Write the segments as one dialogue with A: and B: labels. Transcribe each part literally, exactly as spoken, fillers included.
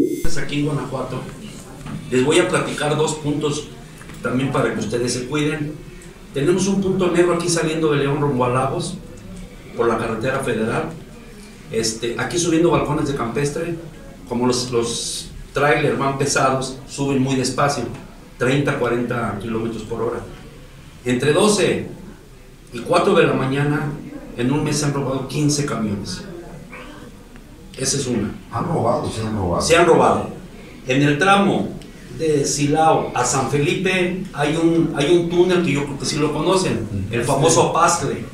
A: Aquí en Guanajuato. Les voy a platicar dos puntos también para que ustedes se cuiden. Tenemos un punto negro aquí saliendo de León rumbo a Lagos por la carretera federal. Este, aquí subiendo balcones de campestre, como los, los trailers van pesados, suben muy despacio, treinta, cuarenta kilómetros por hora. Entre doce y cuatro de la mañana, en un mes se han robado quince camiones. Esa es una.
B: ¿Han robado? ¿Se han robado?
A: Se han robado. En el tramo de Silao a San Felipe hay un, hay un túnel que yo creo que sí lo conocen, el famoso Pascle.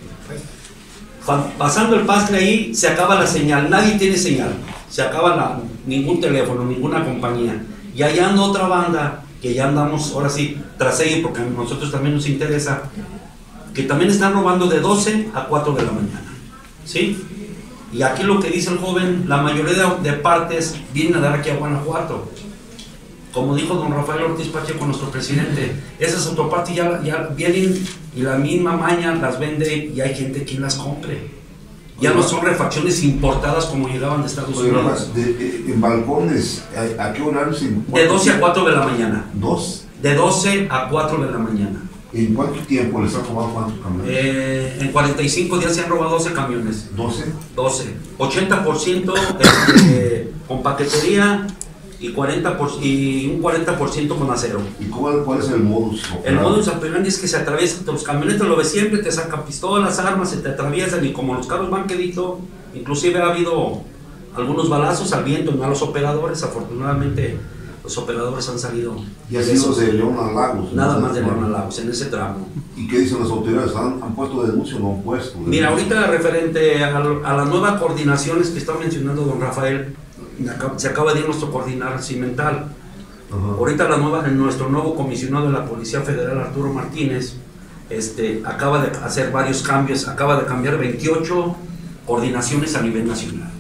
A: Pasando el Pascle ahí se acaba la señal, nadie tiene señal, se acaba la, ningún teléfono, ninguna compañía. Y allá anda otra banda que ya andamos ahora sí tras ella porque a nosotros también nos interesa, que también están robando de doce a cuatro de la mañana. ¿Sí? Y aquí lo que dice el joven, la mayoría de, de partes vienen a dar aquí a Guanajuato. Como dijo don Rafael Ortiz Pacheco, nuestro presidente, esas autopartes ya, ya vienen y la misma maña las vende y hay gente quien las compre. Ya no son refacciones importadas como llegaban de Estados
B: Oye,
A: Unidos.
B: de, de, en balcones, ¿a, a qué horario se
A: De doce a cuatro de la mañana.
B: ¿Dos?
A: De doce a cuatro de la mañana.
B: ¿En cuánto tiempo les han robado cuántos camiones?
A: Eh, en cuarenta y cinco días se han robado doce camiones.
B: ¿doce?
A: doce. ochenta por ciento este, con paquetería y, cuarenta por, y un cuarenta por ciento con acero.
B: ¿Y cuál, cuál es el modus operandi?
A: El modus operandi es que se atraviesan, los camionetas lo ves siempre, te sacan pistolas, armas, se te atraviesan y como los carros van quedito, inclusive ha habido algunos balazos al viento, no a los operadores, afortunadamente los operadores han salido.
B: ¿Y ha sido de León a Lagos?
A: Nada
B: ¿no?
A: más de León a Lagos, en ese tramo.
B: ¿Y qué dicen las autoridades? ¿Han, han puesto denuncia o no han puesto denuncia?
A: Mira, ahorita referente a, a las nuevas coordinaciones que está mencionando don Rafael, se acaba de ir nuestro coordinador cimental.
B: Ajá.
A: Ahorita la nueva, nuestro nuevo comisionado de la Policía Federal, Arturo Martínez, este, acaba de hacer varios cambios, acaba de cambiar veintiocho coordinaciones a nivel nacional.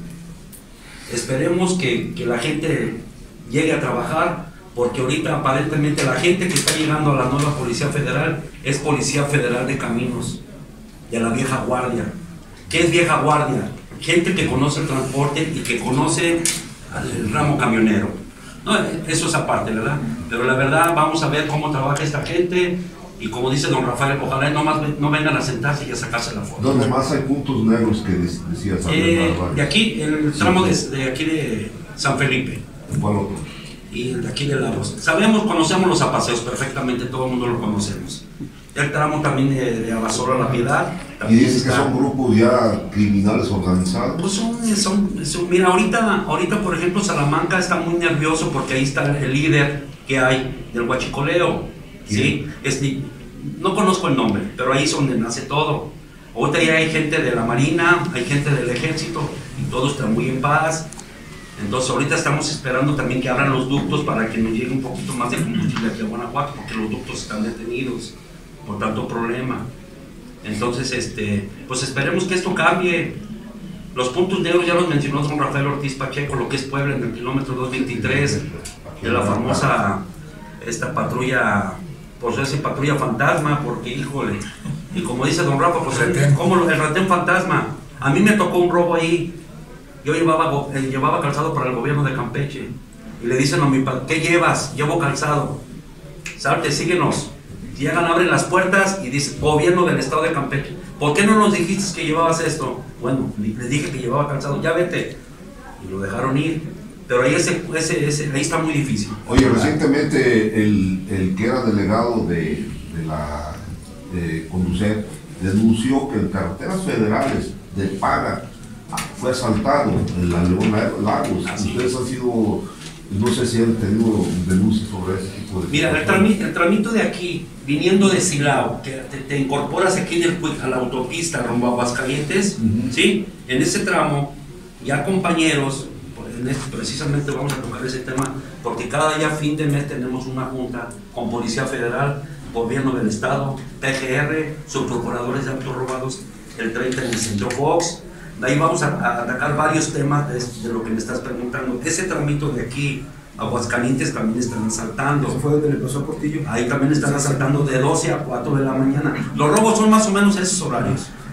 A: Esperemos que, que la gente llegue a trabajar, porque ahorita aparentemente la gente que está llegando a la nueva Policía Federal es Policía Federal de Caminos, de la vieja guardia. ¿Qué es vieja guardia? Gente que conoce el transporte y que conoce el ramo camionero. No, eso es aparte, ¿verdad? Pero la verdad, vamos a ver cómo trabaja esta gente y como dice don Rafael, ojalá no, más, no vengan a sentarse y a sacarse la foto.
B: ¿Dónde más hay puntos negros que decías?
A: Eh, de aquí, el tramo de, de aquí de San Felipe.
B: ¿Cuál otro?
A: Y de aquí de Lagos. Sabemos, conocemos los apaseos perfectamente, todo el mundo lo conocemos. El tramo también de, de Abasolo a La Piedad.
B: ¿Y dices que son grupos ya criminales organizados?
A: Pues son, son, son, mira, ahorita, ahorita por ejemplo Salamanca está muy nervioso porque ahí está el líder que hay del huachicoleo. ¿Sí? Es, no conozco el nombre, pero ahí es donde nace todo. Ahorita ya hay gente de la Marina, hay gente del Ejército y todo está muy en paz. Entonces ahorita estamos esperando también que abran los ductos para que nos llegue un poquito más de combustible aquí a Guanajuato, porque los ductos están detenidos por tanto problema. Entonces, este, pues esperemos que esto cambie. Los puntos negros ya los mencionó don Rafael Ortiz Pacheco, lo que es Puebla en el kilómetro doscientos veintitrés, de la famosa esta patrulla, pues esa patrulla fantasma, porque híjole, y como dice don Rafa, pues el, como el ratén fantasma, a mí me tocó un robo ahí. Yo llevaba, eh, llevaba calzado para el gobierno de Campeche y le dicen a mi padre, ¿qué llevas? Llevo calzado. Salte, síguenos. Llegan, abren las puertas y dicen, gobierno del estado de Campeche, ¿por qué no nos dijiste que llevabas esto? Bueno, les dije que llevaba calzado, ya vete. Y lo dejaron ir. Pero ahí, ese, ese, ese, ahí está muy difícil.
B: Oye, recientemente el, el que era delegado de, de la de Conducet denunció que en carreteras federales de paga fue asaltado en la León Lagos.
A: Así
B: Ustedes han sido, no sé si han tenido denuncias sobre ese tipo de...
A: Mira, el tramito, el tramito de aquí, viniendo de Silao, que te, te incorporas aquí en el, a la autopista rumbo a Aguascalientes, uh-huh. ¿Sí? En ese tramo, ya compañeros, en este, precisamente vamos a tocar ese tema, porque cada día fin de mes tenemos una junta con Policía Federal, Gobierno del Estado, P G R, subprocuradores de autos robados, el treinta en el Centro Fox. De ahí vamos a, a atacar varios temas de, de lo que me estás preguntando. Ese tramito de aquí, Aguascalientes, también están asaltando.
C: ¿Eso fue donde le pasó a Portillo?
A: Ahí también están asaltando de doce a cuatro de la mañana. Los robos son más o menos esos horarios.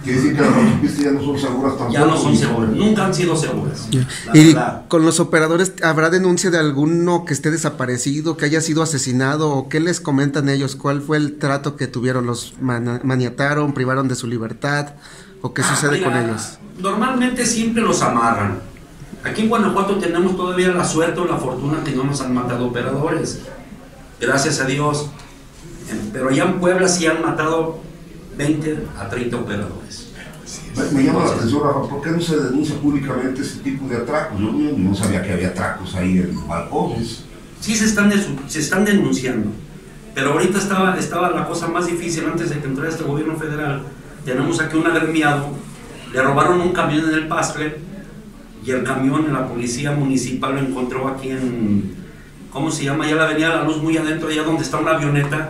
B: Quiere decir que las autopistas ya no son seguras tampoco.
A: Ya no son seguras, nunca han sido seguras.
C: La, y la, con los operadores, ¿habrá denuncia de alguno que esté desaparecido, que haya sido asesinado, o qué les comentan ellos? ¿Cuál fue el trato que tuvieron? ¿Los man maniataron, privaron de su libertad? ¿O qué ah, sucede mira, con ellos?
A: Normalmente siempre los amarran. Aquí en Guanajuato tenemos todavía la suerte o la fortuna que no nos han matado operadores. Gracias a Dios. Pero allá en Puebla sí han matado veinte a treinta operadores.
B: Me, me llama la atención, Rafa, ¿por qué no se denuncia públicamente ese tipo de atracos? Yo no, no sabía que había atracos ahí en los balcones.
A: Sí, se están, se están denunciando, pero ahorita estaba, estaba la cosa más difícil antes de que entrara este gobierno federal. Tenemos aquí un agremiado, le robaron un camión en el Pascle y el camión, la policía municipal lo encontró aquí en, ¿cómo se llama? Ya la avenida La Luz, muy adentro, allá donde está una avioneta.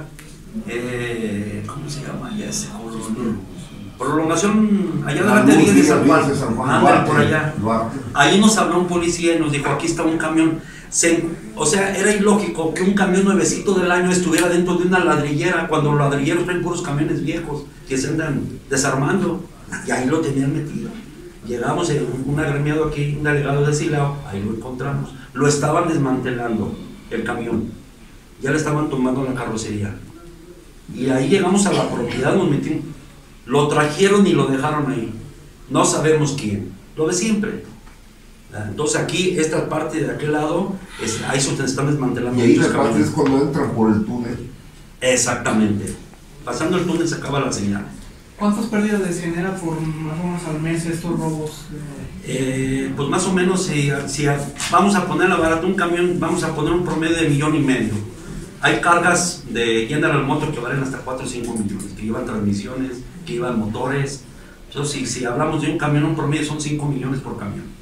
A: Eh, ¿Cómo se llama ya ese colón? Prolongación allá delante de de San Juan, anda por allá. Ahí nos habló un policía y nos dijo, aquí está un camión. Se, o sea, era ilógico que un camión nuevecito del año estuviera dentro de una ladrillera, cuando los ladrilleros traen puros camiones viejos que se andan desarmando, y ahí lo tenían metido. Llegamos en un agremiado aquí, un delegado de Silao, ahí lo encontramos. Lo estaban desmantelando el camión, ya le estaban tumbando la carrocería. Y ahí llegamos a la propiedad, nos metimos, lo trajeron y lo dejaron ahí. No sabemos quién, lo de siempre. Entonces aquí, esta parte de aquel lado, es, ahí se están desmantelando.
B: Y ahí la parte es cuando entran por el túnel.
A: Exactamente. Pasando el túnel se acaba la señal.
D: ¿Cuántas pérdidas les genera por más o menos al mes estos robos?
A: Eh, pues más o menos, si, si vamos a poner la barata un camión, vamos a poner un promedio de millón y medio. Hay cargas de General Motors que valen hasta cuatro o cinco millones, que llevan transmisiones, que llevan motores. Entonces, si, si hablamos de un camión, un promedio son cinco millones por camión.